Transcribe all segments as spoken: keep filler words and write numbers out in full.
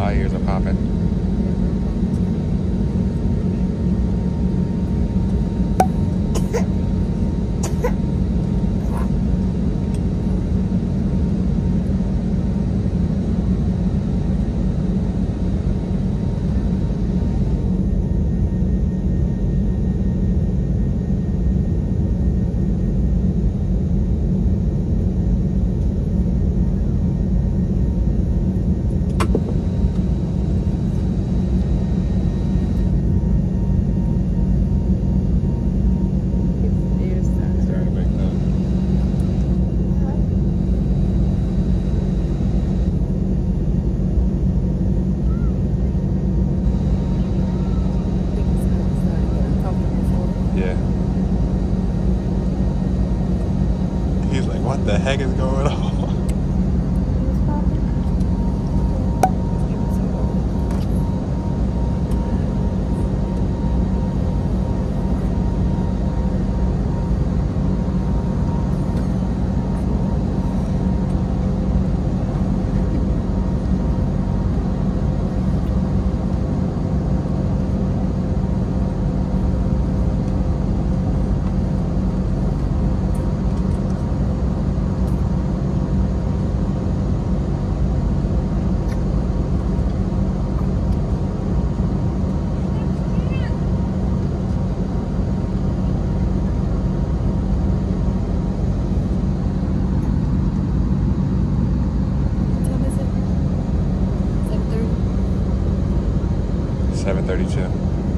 My ears are popping. He's like, what the heck is going on? seven thirty-two.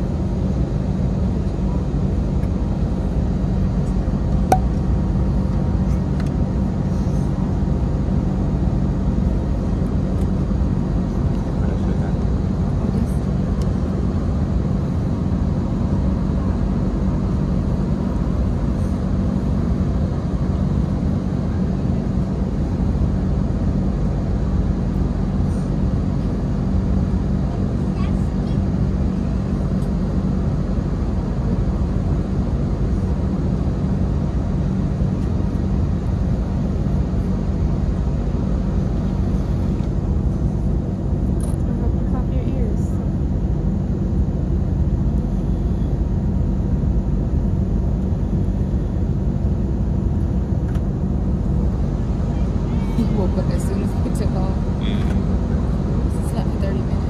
He woke up as soon as we took off. Mm-hmm. Slept for thirty minutes.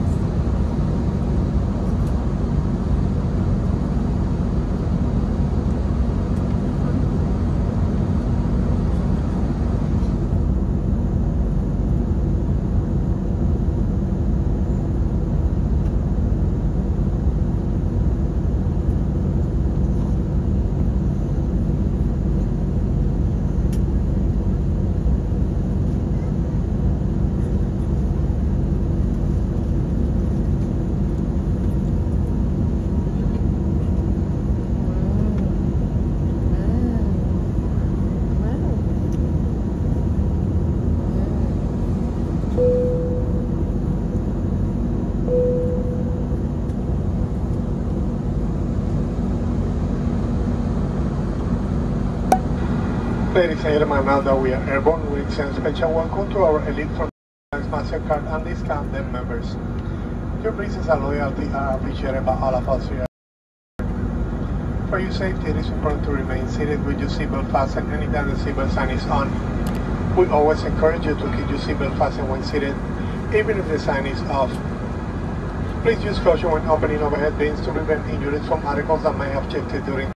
Ladies and gentlemen, now that we are airborne, we extend special welcome to our Elite from MasterCard and Discount them members. Your presence and loyalty are appreciated by all of us here. For your safety, it is important to remain seated with your seatbelt fastened anytime the seatbelt sign is on. We always encourage you to keep your seatbelt fastened when seated, even if the sign is off. Please use caution when opening overhead bins to prevent injuries from articles that may have shifted during